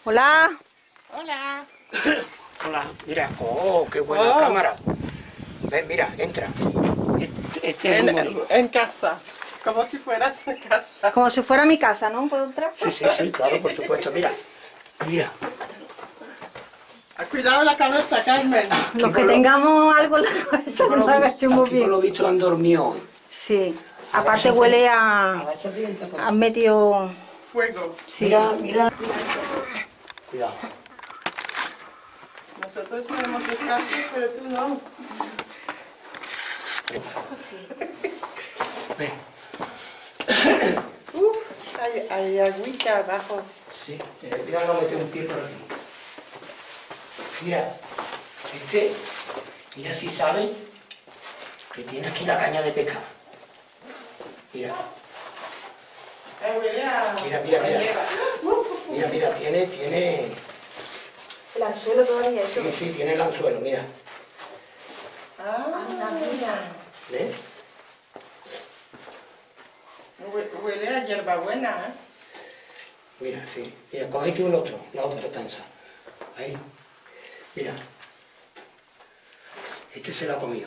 Hola. Hola. Hola, mira, oh, qué buena cámara. Ven, mira, entra. Este es un bonito. En casa, como si fueras en casa. Como si fuera mi casa, ¿no? ¿Puedo entrar? Sí, claro, por supuesto, mira. Mira, Cuidado la cabeza, Carmen. Los que tengamos algo en la cabeza no lo agachemos aquí por lo bien. visto han dormido hoy. Sí. Aparte huele a... Agáchate y entra por Han metido... Fuego. Sí. Mira. Cuidado. Nosotros podemos estar aquí, pero tú no. Ven. Hay agüita abajo. Sí, mira, no mete un pie por aquí. Mira, mira si sabe que tiene aquí la caña de pesca. Mira. Huele a... Mira, tiene... El anzuelo todavía. Sí, tiene el anzuelo, mira. Mira. ¿Ves? Huele a hierbabuena, ¿eh? Mira, sí. Mira, cógete la otra tanza. Ahí. Mira. Este se lo ha comido.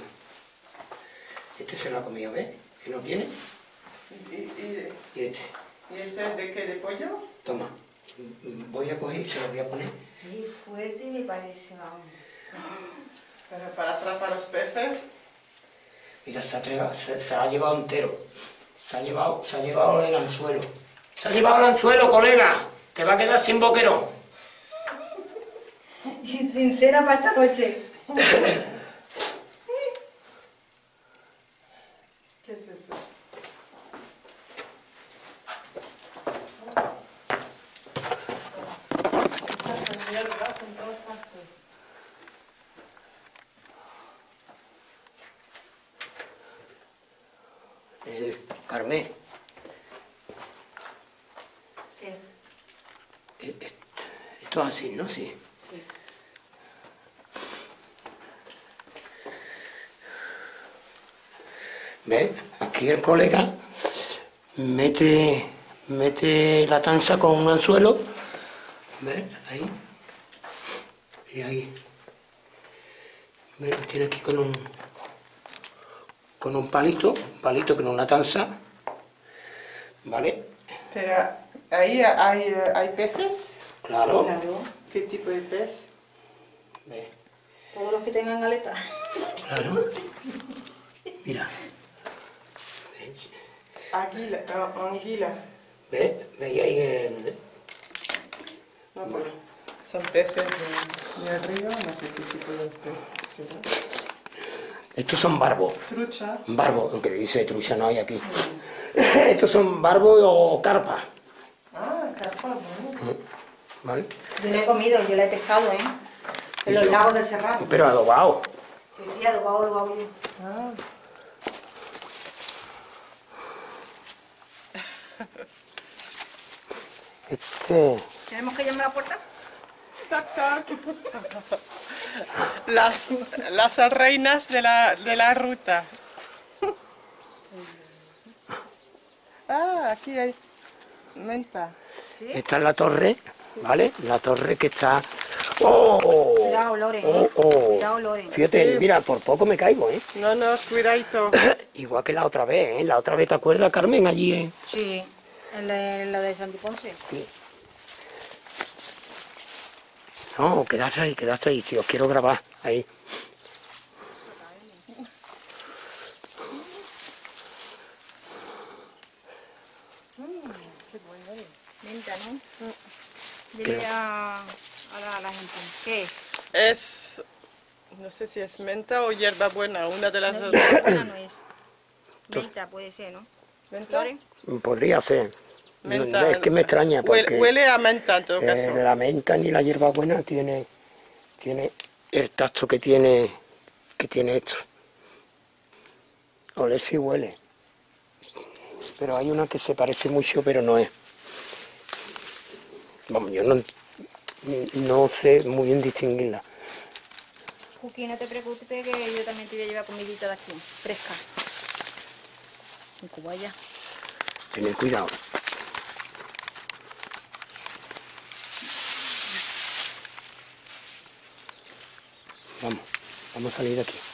¿Ves? Que no tiene. Y este. ¿Y ese es de qué? ¿De pollo? Toma. Voy a coger y se lo voy a poner. Qué fuerte me parece, vamos. Pero para atrapar los peces. Mira, se ha llevado entero. Se ha llevado el anzuelo. Se ha llevado el anzuelo, colega. Te va a quedar sin boquerón. Y sincera para esta noche. ¿Qué es eso? Estas hierbas en todas partes. Carmen. Sí. Esto es así, ¿no? Sí. Sí. ¿Ves? Aquí el colega mete la tanza con un anzuelo. ¿Ves? Ahí. Y ahí. Lo tiene aquí con un palito que no es una tanza. ¿Vale? Pero ahí hay peces. Claro. Claro. ¿Qué tipo de pez? ¿Ves? Todos los que tengan aletas. Claro. Mira. Anguila. ¿Ves? ¿Veis ahí? No, pues, son peces de río, no sé qué tipo de pez será. Estos son barbos. Trucha. Barbos, aunque dice trucha no hay aquí. Estos son barbos o carpas. Ah, carpa, bueno. ¿Vale? Yo no he comido, yo la he pescado, ¿eh? En los lagos del Serrano. Pero adobado. Sí, adobado yo. Ah. ¿Tenemos que llamar a la puerta? Tac, tac. Las reinas de la ruta. Ah, aquí hay menta. ¿Sí? Esta es la torre, ¿vale? La torre que está... ¡Oh! Cuidado, Lore. Cuidado, Lore. Fíjate, Sí. mira, por poco me caigo, ¿eh? No, cuidadito. Igual que la otra vez, ¿eh? La otra vez, ¿te acuerdas, Carmen, allí, Sí, en la de Santiponce. Sí. No, quedaste ahí, si os quiero grabar, ahí. Menta, ¿no? Dile a la gente. ¿Qué es? Es, no sé si es menta o hierbabuena, una de las No, dos. hierbabuena no es. Menta puede ser, ¿no? ¿Menta? Lore. Podría ser. Menta. Es que me extraña porque Huele a menta en todo caso. la menta ni la hierbabuena tiene el tacto que tiene esto. Oler sí huele. Pero hay una que se parece mucho, pero no es. Vamos, yo no sé muy bien distinguirla. Juki, no te preocupes que yo también te voy a llevar comidita de aquí, fresca. En cubaya. Tened cuidado. Vamos a salir de aquí.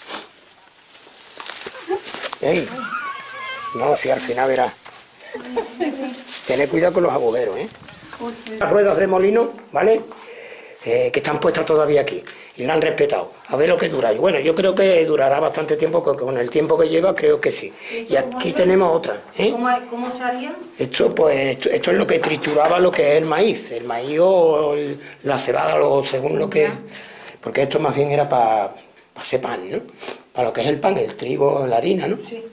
¡Ey! No, si al final verás. Tened cuidado con los agujeros, ¿eh? Las ruedas de molino, ¿vale? Que están puestas todavía aquí. Y la han respetado. A ver lo que dura. Y bueno, yo creo que durará bastante tiempo, porque con el tiempo que lleva creo que sí. Y aquí tenemos otra, ¿eh? ¿Cómo se haría? Esto, pues, esto es lo que trituraba lo que es el maíz o la cebada, según lo que... Porque esto más bien era para hacer pan, ¿no? Para lo que es el pan, el trigo, la harina, ¿no? Sí.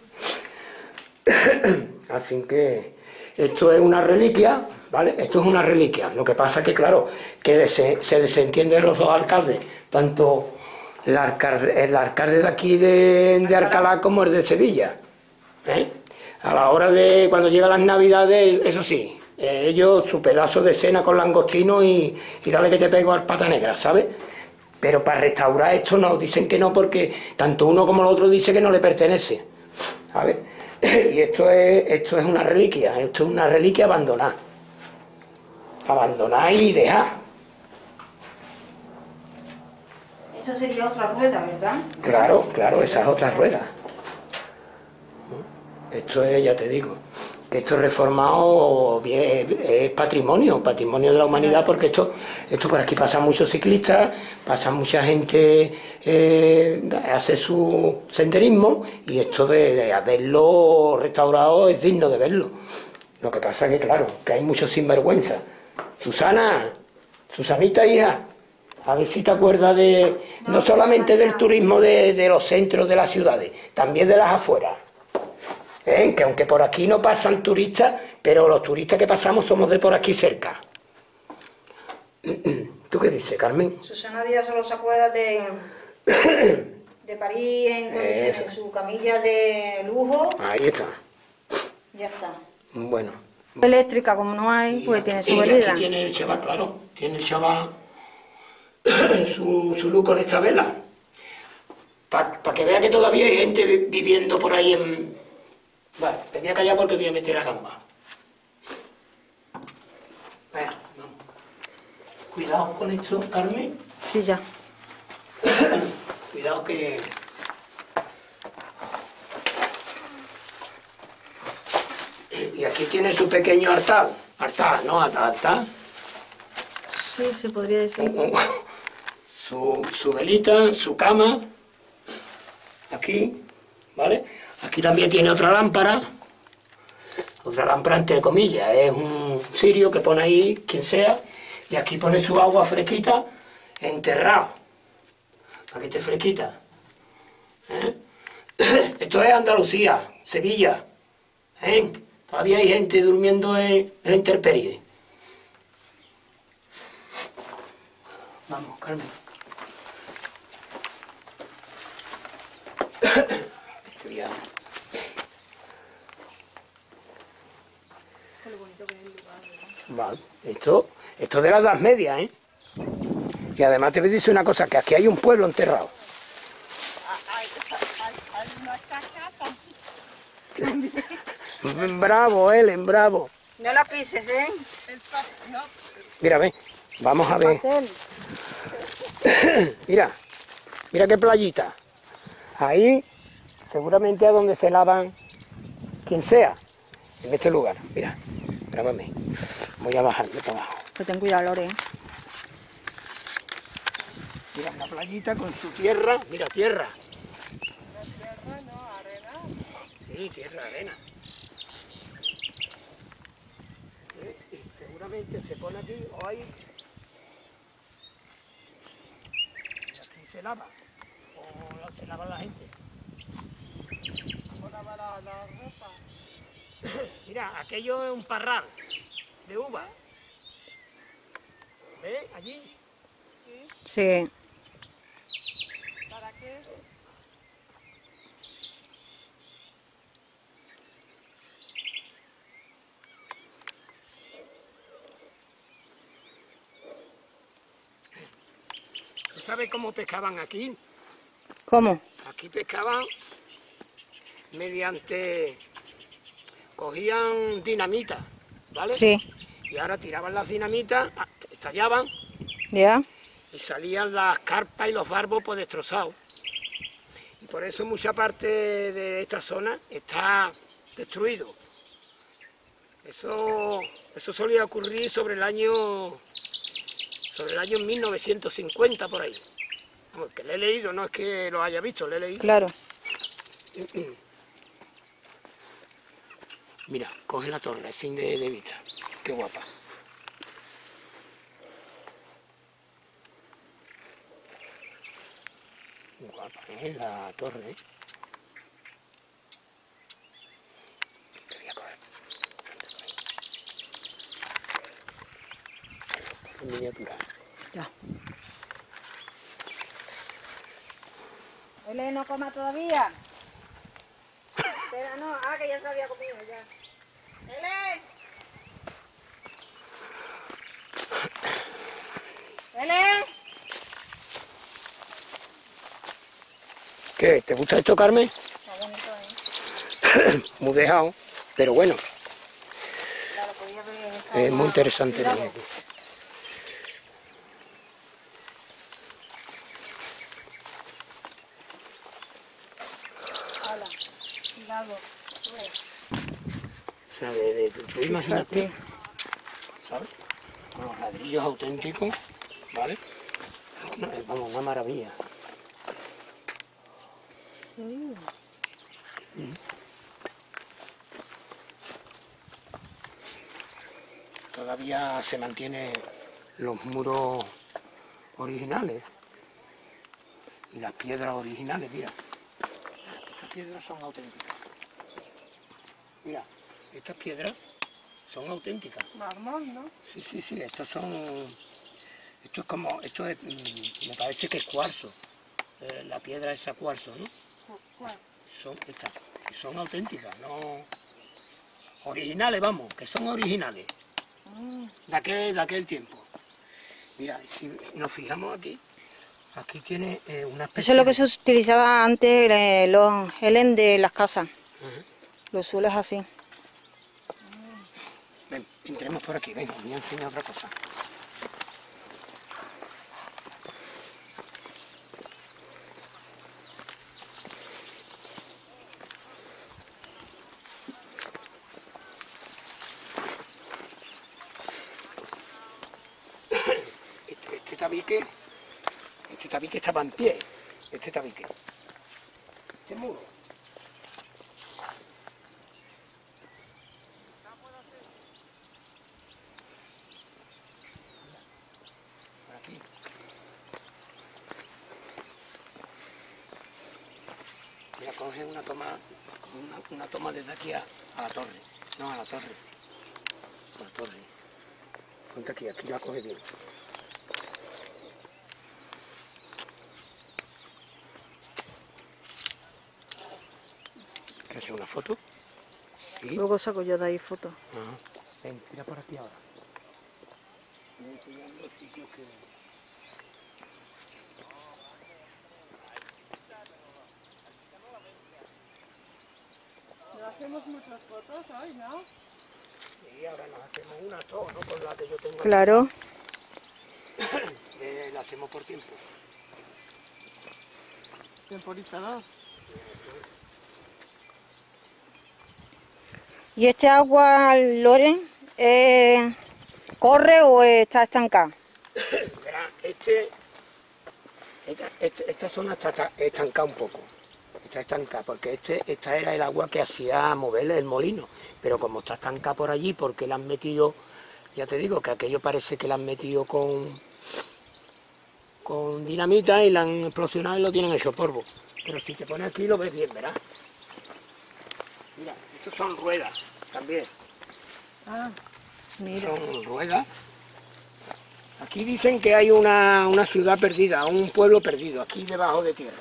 Así que esto es una reliquia, ¿vale? Esto es una reliquia. Lo que pasa que, claro, que se desentienden los dos alcaldes, tanto el alcalde de aquí de Alcalá como el de Sevilla, ¿eh? A la hora de cuando llegan las Navidades, eso sí, ellos su pedazo de cena con langostino y dale que te pego al pata negra, ¿sabes? Pero para restaurar esto no, dicen que no, porque tanto uno como el otro dice que no le pertenece, ¿sabes? Y esto es una reliquia abandonada. Abandonar y dejar. Esto sería otra rueda, ¿verdad? Claro, esa es otra rueda. Esto es, ya te digo, que esto es reformado, es patrimonio de la humanidad, porque esto por aquí pasan muchos ciclistas, pasa mucha gente, hace su senderismo, y esto de haberlo restaurado es digno de verlo. Lo que pasa es que, claro, que hay muchos sinvergüenza. Susanita, hija, a ver si te acuerdas no solamente del turismo de los centros de las ciudades, también de las afueras. Que aunque por aquí no pasan turistas, pero los turistas que pasamos somos de por aquí cerca. ¿Tú qué dices, Carmen? Susana Díaz solo se acuerda de París en su camilla de lujo. Ahí está. Ya está. Bueno. Eléctrica, como no hay, pues tiene su Y medida. aquí tiene el chaval, claro. Tiene el chaval su luz con esta vela. Para que vea que todavía hay gente viviendo por ahí en... Vale, te voy a callar porque voy a meter a gamba. Venga, vamos. Cuidado con esto, Carmen. Sí, ya. Cuidado que... Y aquí tiene su pequeño altar. Altar, ¿no? Altar. Sí, se podría decir. Su velita, su cama. Aquí, ¿vale? Aquí también tiene otra lámpara entre comillas, es un cirio que pone ahí quien sea, y aquí pone su agua fresquita, enterrado, para que esté fresquita. Esto es Andalucía, Sevilla, todavía hay gente durmiendo en la intemperie. Vamos, Carmen. Vale, esto es de la Edad Media, ¿eh? Y además te voy a decir una cosa, que aquí hay un pueblo enterrado. Bravo, Ellen, bravo. No la pises, ¿eh? Mira, ve, vamos a ver. Mira qué playita. Ahí, seguramente a donde se lavan quien sea, en este lugar. Mira, grábame. Voy a bajarme para abajo. Pues ten cuidado, Lore. Mira, una playita con su tierra. Mira, tierra. Tierra, no, arena. Sí, tierra, arena. Seguramente se pone aquí o ahí. Y aquí se lava. O se lava la gente. ¿Cómo lava la ropa? Mira, aquello es un parral de uva. ¿Ves? Allí. Sí. ¿Para qué? ¿Tú sabes cómo pescaban aquí? ¿Cómo? Aquí pescaban mediante... Cogían dinamita, ¿vale? Sí. Y ahora tiraban las dinamitas, estallaban ¿Ya? y salían las carpas y los barbos pues destrozados. Por eso mucha parte de esta zona está destruido. Eso solía ocurrir sobre el año 1950 por ahí. Vamos, que lo he leído, no es que lo haya visto, lo he leído. Claro. Mira, coge la torre, sin de vista. Qué guapa. Guapa, la torre, Te voy a coger. En miniatura. Ya. ¿Él no coma todavía? Espera, no. Ah, que ya se había comido, ya. ¡Ele! ¡Ele! ¿Qué? ¿Te gusta esto, Carmen? Está bonito, ¿eh? Muy dejado, pero bueno, Claro, podía ver es muy interesante. Cuidado. También. Hala, cuidado. Sube. O sea, tú imagínate, ¿sabes? Con los ladrillos auténticos, ¿vale? Vamos, una maravilla. Todavía se mantienen los muros originales y las piedras originales, mira. Estas piedras son auténticas. Mira, estas piedras son auténticas. Mármol, ¿no? Sí, sí, sí, esto es, me parece que es cuarzo. La piedra esa cuarzo, ¿no? ¿Cuál? Son auténticas, no originales, vamos, que son originales de aquel tiempo. Mira, si nos fijamos aquí tiene una especie. Eso es lo que se utilizaba antes, los helen de las casas. Ajá. Los suelos así. Ven, entremos por aquí, ven, os voy a enseñar otra cosa. Este tabique estaba en pie, este tabique. Este muro. Por aquí. Mira, coge una toma desde aquí a la torre. No, a la torre. A la torre. Ponte aquí la coge bien. ¿Quieres hacer una foto? ¿Sí? Luego saco yo de ahí fotos. Ajá. Ven, tira por aquí ahora. Voy enseñando los sitios que... Pero hacemos muchas fotos hoy, ¿no? Y ahora nos hacemos una todos, ¿no? Con la que yo tengo. Claro. La hacemos por tiempo. Temporizador. ¿Y este agua, Loren, corre o está estancada? Verá, esta zona está estancada un poco. Está estancada porque esta era el agua que hacía mover el molino. Pero como está estancada por allí, porque la han metido, ya te digo que aquello parece que la han metido con dinamita y la han explosionado y lo tienen hecho polvo. Pero si te pones aquí lo ves bien, ¿verdad? Mira, estos son ruedas también. Ah, mira. Son ruedas. Aquí dicen que hay una ciudad perdida, un pueblo perdido, aquí debajo de tierra.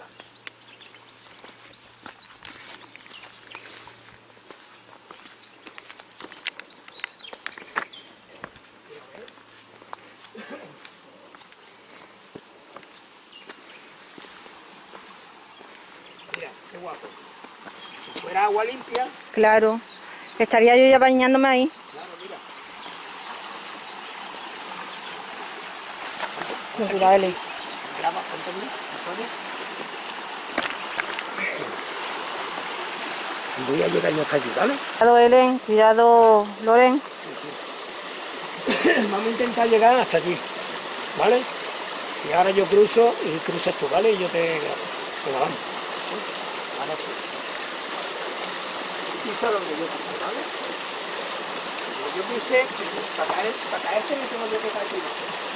Mira, qué guapo. Si fuera agua limpia, Claro. Estaría yo ya bañándome ahí. claro, mira. Naturales. Graba, ponte bien, ¿se puede? Y voy a llegar yo hasta allí, ¿vale? Cuidado, Helen, cuidado, Loren. Vamos a intentar llegar hasta allí, ¿vale? Y ahora yo cruzo y cruzas tú, ¿vale? Y yo te grabo. Venga, vamos. Ahora tú. Pisa donde yo pise, ¿vale? Donde yo pise, para caerte me tengo yo que caer aquí.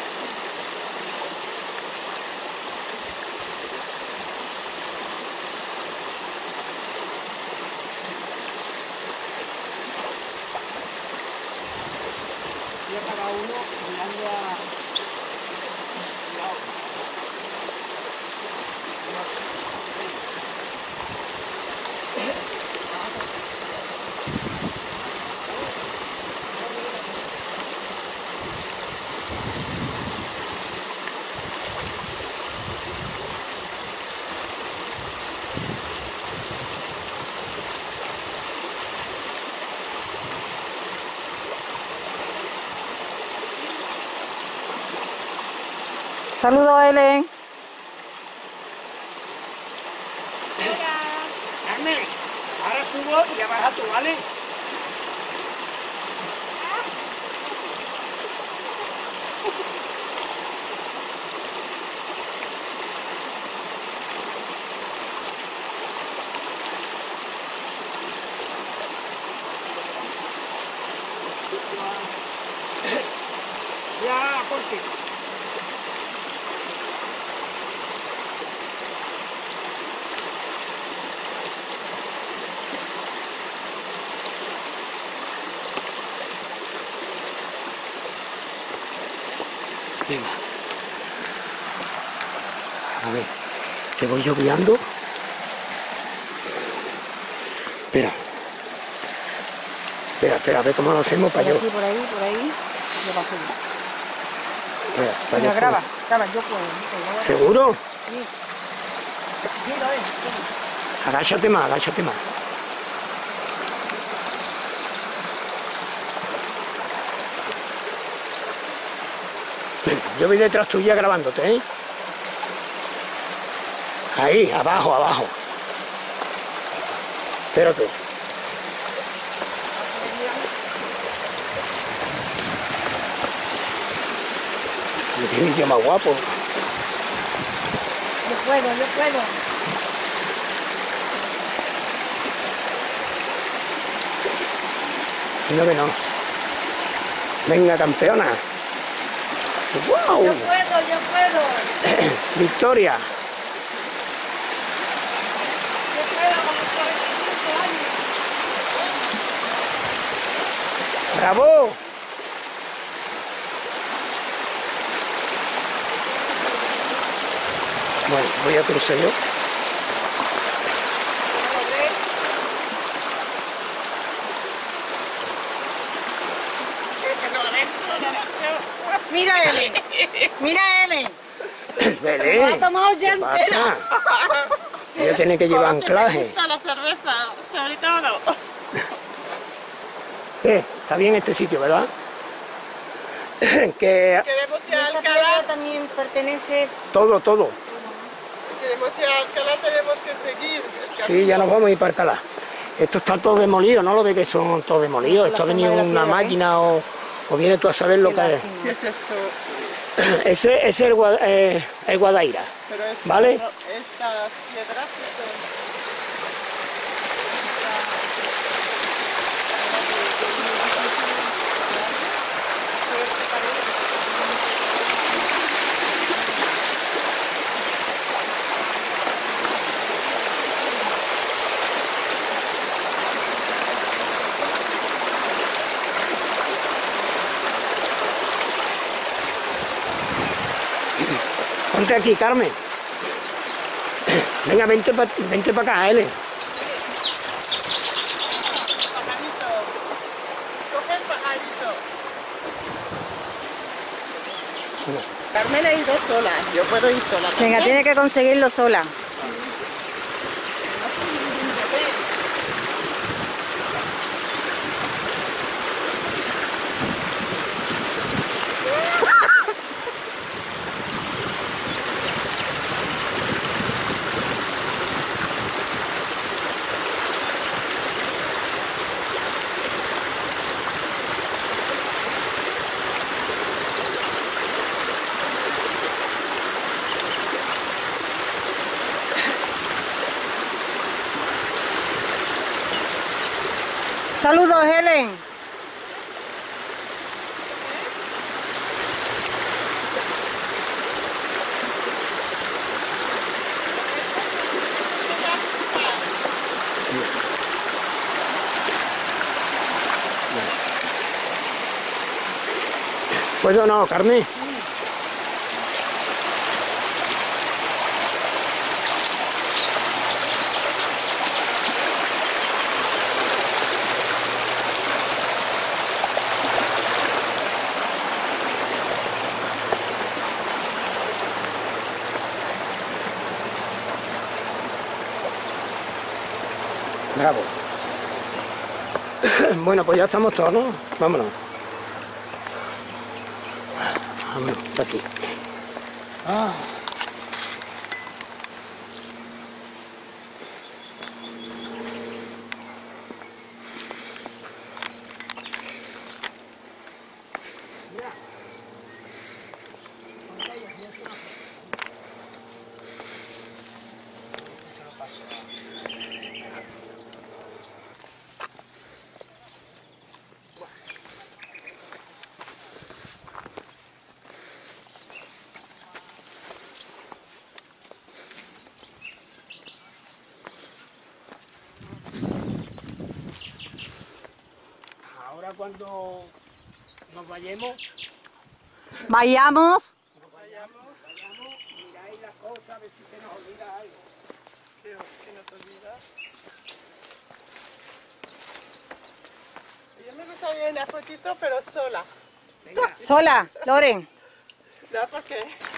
Y a cada uno mirando a la otra. Saludos, Helen. Carmen, ahora subo y ya bajas tú, ¿vale? Ya, porque venga. A ver, te voy yo guiando. Espera. Espera, a ver cómo lo hacemos para yo. Por ahí, yo bajo yo. Espera, para Venga, yo. graba, yo puedo. ¿Seguro? Sí, Loren. Agáchate más, agáchate más. Yo voy detrás tuya grabándote, ¿eh? Ahí, abajo, abajo. Espérate. Qué vídeo más guapo. Yo puedo. No que no. Venga, campeona. ¡Wow! Yo puedo. Victoria. Yo puedo con los 45 años. ¡Bravo! Bueno, voy a cruzar yo. Mira, Helen. Belén, ha tomado ya ¿qué entera. pasa? Ella tiene que llevar anclaje. gusta la cerveza, sobre todo. Está bien este sitio, ¿verdad? Que Queremos ir a Esta Alcalá. playa también pertenece. todo. Si queremos ir a Alcalá tenemos que seguir el camino. Sí, ya nos vamos a ir para Alcalá. Esto está todo demolido, ¿no lo ve que son todos demolidos? Esto ha venido una máquina o viene tú a saber lo que es. ¿Qué es esto? Ese es el Guadaira, Pero es ¿vale? estas piedras que son... Ponte aquí, Carmen. Venga, vente para acá, Helen. Pajarito. Coge el pajarito. Carmen ha ido sola. Yo puedo ir sola. Venga, tiene que conseguirlo sola. Saludos, Helen. Pues yo no, Carmen. Bravo. Bueno, pues ya estamos todos, ¿no? Vámonos. Vámonos, de aquí. Ah. Ahora cuando nos vayamos, Vayamos. miráis las cosas, a ver si se nos olvida algo. Que no te olvidas. Yo me gustaría una fotito, pero sola. Venga. Sola, Loren. ¿No? Porque